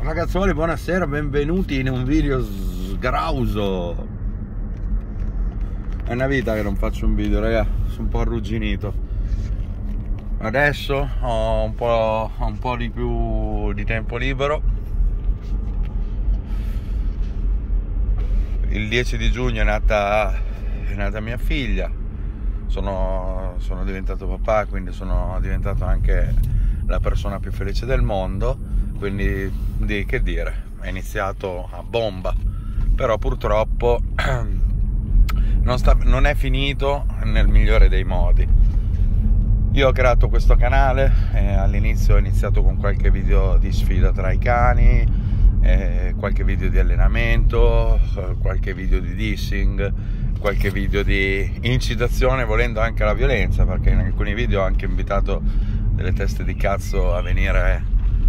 Ragazzuoli, buonasera, benvenuti in un video sgrauso. È una vita che non faccio un video, raga, sono un po' arrugginito. Adesso ho un po' di più di tempo libero. Il 10 di giugno è nata mia figlia. Sono diventato papà, quindi sono diventato anche la persona più felice del mondo. Quindi che dire, è iniziato a bomba, però purtroppo non è finito nel migliore dei modi. Io ho creato questo canale, all'inizio ho iniziato con qualche video di sfida tra i cani, qualche video di allenamento, qualche video di dissing, qualche video di incitazione, volendo anche alla violenza, perché in alcuni video ho anche invitato delle teste di cazzo a venire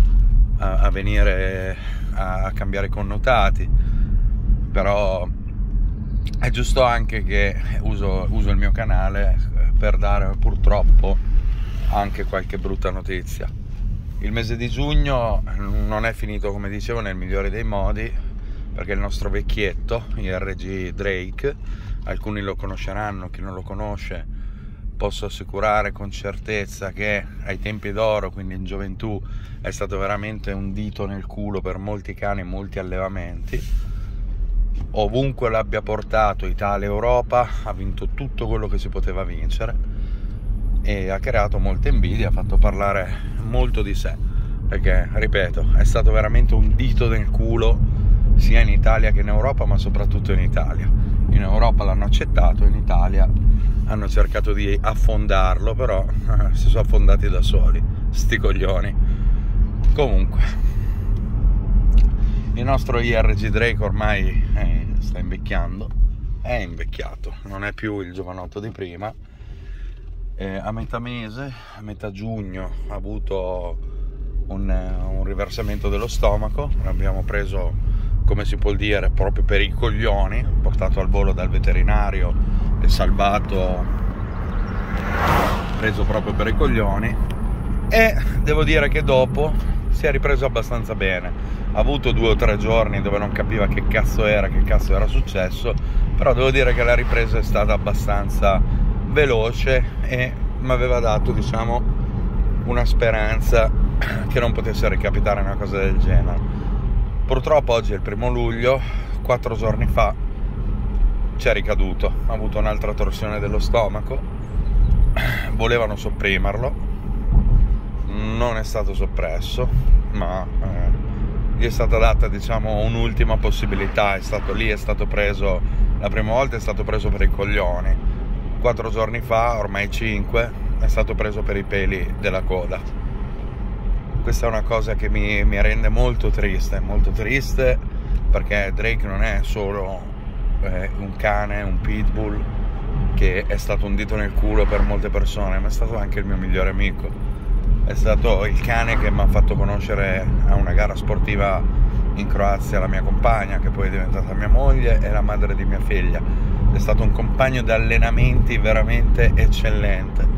a cambiare connotati. Però è giusto anche che uso il mio canale per dare purtroppo anche qualche brutta notizia. Il mese di giugno non è finito, come dicevo, nel migliore dei modi, perché il nostro vecchietto IRG Drake, alcuni lo conosceranno, chi non lo conosce posso assicurare con certezza che ai tempi d'oro, quindi in gioventù, è stato veramente un dito nel culo per molti cani e molti allevamenti. Ovunque l'abbia portato, Italia, Europa, ha vinto tutto quello che si poteva vincere e ha creato molta invidia, ha fatto parlare molto di sé, perché, ripeto, è stato veramente un dito nel culo sia in Italia che in Europa, ma soprattutto in Italia. In Europa l'hanno accettato, in Italia hanno cercato di affondarlo, però si sono affondati da soli, sti coglioni. Comunque, il nostro IRG Drake ormai sta invecchiando, è invecchiato, non è più il giovanotto di prima. A metà mese, a metà giugno, ha avuto un riversamento dello stomaco, l'abbiamo preso, come si può dire, proprio per i coglioni, portato al volo dal veterinario e salvato, preso proprio per i coglioni, e devo dire che dopo si è ripreso abbastanza bene. Ha avuto 2 o 3 giorni dove non capiva che cazzo era successo, però devo dire che la ripresa è stata abbastanza veloce e mi aveva dato, diciamo, una speranza che non potesse ricapitare una cosa del genere. Purtroppo oggi è il 1° luglio, 4 giorni fa ci è ricaduto, ha avuto un'altra torsione dello stomaco, volevano sopprimerlo, non è stato soppresso, ma gli è stata data, diciamo, un'ultima possibilità. È stato preso, la prima volta è stato preso per i coglioni, 4 giorni fa, ormai 5, è stato preso per i peli della coda. Questa è una cosa che mi rende molto triste, perché Drake non è solo un cane, un pitbull che è stato un dito nel culo per molte persone, ma è stato anche il mio migliore amico. È stato il cane che mi ha fatto conoscere a una gara sportiva in Croazia la mia compagna, che poi è diventata mia moglie e la madre di mia figlia. È stato un compagno di allenamenti veramente eccellente,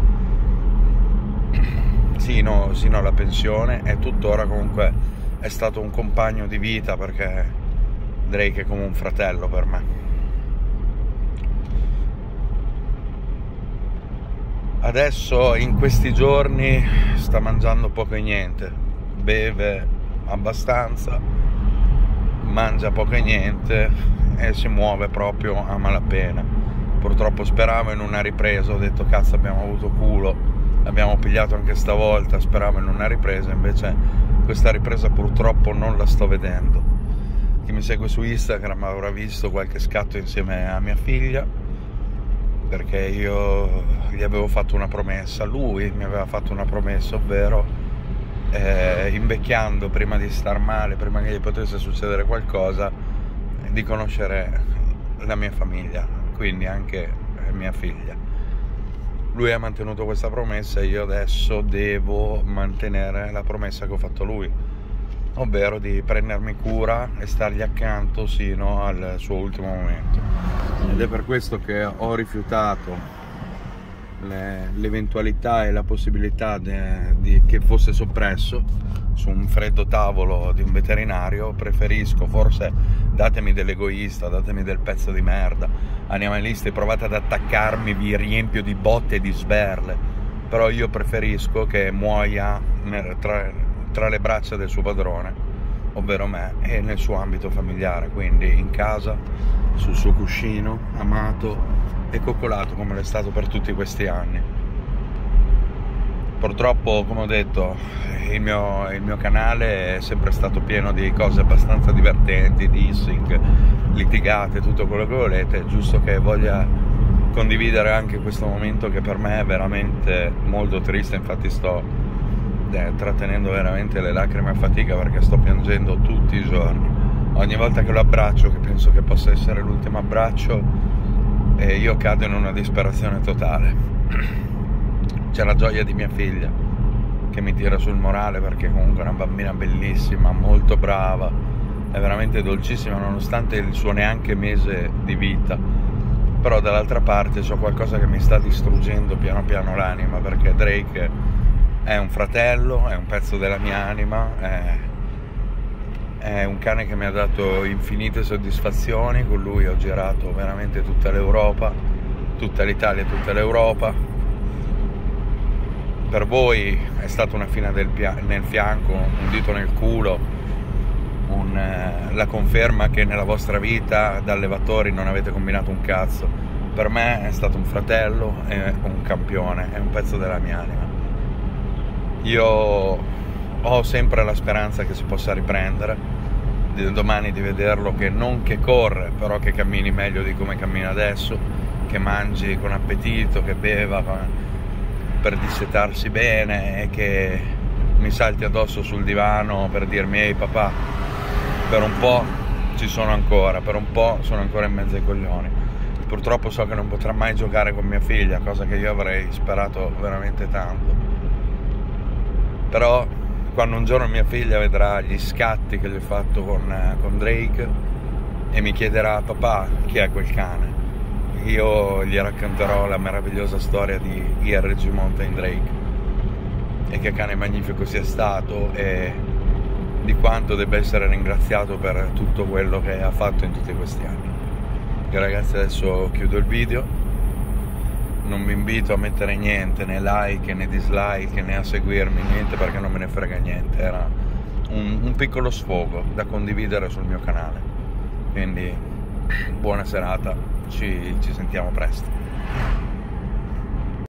sino alla pensione, e tuttora comunque è stato un compagno di vita, perché Drake è come un fratello per me. Adesso in questi giorni sta mangiando poco e niente, beve abbastanza, mangia poco e niente e si muove proprio a malapena. Purtroppo speravo in una ripresa, ho detto cazzo, abbiamo avuto culo, l'abbiamo pigliato anche stavolta, speravo in una ripresa, invece questa ripresa purtroppo non la sto vedendo. Chi mi segue su Instagram avrà visto qualche scatto insieme a mia figlia, perché io gli avevo fatto una promessa, lui mi aveva fatto una promessa, ovvero invecchiando, prima di star male, prima che gli potesse succedere qualcosa, di conoscere la mia famiglia, quindi anche mia figlia. Lui ha mantenuto questa promessa e io adesso devo mantenere la promessa che ho fatto a lui, ovvero di prendermi cura e stargli accanto sino al suo ultimo momento. Ed è per questo che ho rifiutato l'eventualità e la possibilità che fosse soppresso su un freddo tavolo di un veterinario, preferisco, forse datemi dell'egoista, datemi del pezzo di merda, animalisti, provate ad attaccarmi, vi riempio di botte e di sberle, però io preferisco che muoia tra le braccia del suo padrone, ovvero me, e nel suo ambito familiare, quindi in casa, sul suo cuscino, amato e coccolato come l'è stato per tutti questi anni. Purtroppo, come ho detto, il mio canale è sempre stato pieno di cose abbastanza divertenti, dissing, litigate, tutto quello che volete. È giusto che voglia condividere anche questo momento che per me è veramente molto triste. Infatti sto trattenendo veramente le lacrime a fatica perché sto piangendo tutti i giorni. Ogni volta che lo abbraccio, che penso che possa essere l'ultimo abbraccio, io cado in una disperazione totale. C'è la gioia di mia figlia che mi tira sul morale, perché comunque è una bambina bellissima, molto brava, è veramente dolcissima nonostante il suo neanche mese di vita. Però dall'altra parte c'ho qualcosa che mi sta distruggendo piano piano l'anima, perché Drake è un fratello, è un pezzo della mia anima, è un cane che mi ha dato infinite soddisfazioni. Con lui ho girato veramente tutta l'Europa, tutta l'Italia e tutta l'Europa. Per voi è stata una fina nel fianco, un dito nel culo, la conferma che nella vostra vita da allevatori non avete combinato un cazzo. Per me è stato un fratello, è un campione, è un pezzo della mia anima. Io ho sempre la speranza che si possa riprendere, domani di vederlo che non che corre, però che cammini meglio di come cammina adesso, che mangi con appetito, che beva per dissetarsi bene e che mi salti addosso sul divano per dirmi: ehi papà, per un po' ci sono ancora, per un po' sono ancora in mezzo ai coglioni. Purtroppo so che non potrà mai giocare con mia figlia, cosa che io avrei sperato veramente tanto. Però quando un giorno mia figlia vedrà gli scatti che gli ho fatto con Drake e mi chiederà: papà, chi è quel cane? Io gli racconterò la meravigliosa storia di IRG Mountain Drake e che cane magnifico sia stato e di quanto debba essere ringraziato per tutto quello che ha fatto in tutti questi anni. Io ragazzi adesso chiudo il video, non vi invito a mettere niente, né like né dislike né a seguirmi, niente, perché non me ne frega niente. Era un piccolo sfogo da condividere sul mio canale, quindi buona serata, ci sentiamo presto.